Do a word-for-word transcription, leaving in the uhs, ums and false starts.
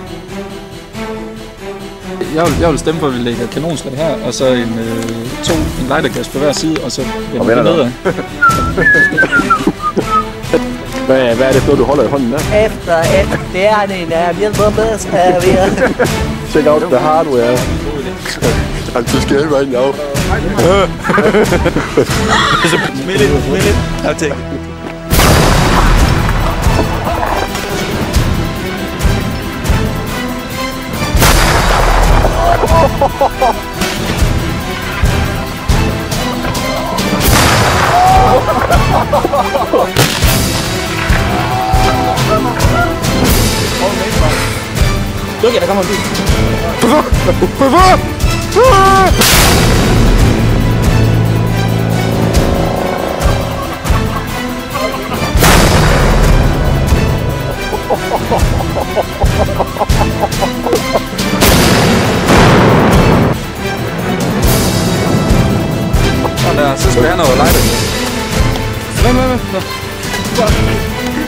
Jeg vil, jeg vil stemme for, at vi lægger kanonskridt her, og så en, øh, to, en lightergas på hver side, og så og vender nedad. hvad, hvad er det, du holder i hånden der? Efter et derning er vi med serveret. Check out the hardware. Altså, du skal hjælpe mig ind, ja. Smil lidt, smil lidt. I'll take it. Luk jer, der kommer en bil. Sådan der, så skal vi have noget lighter. Vent, vent, vent.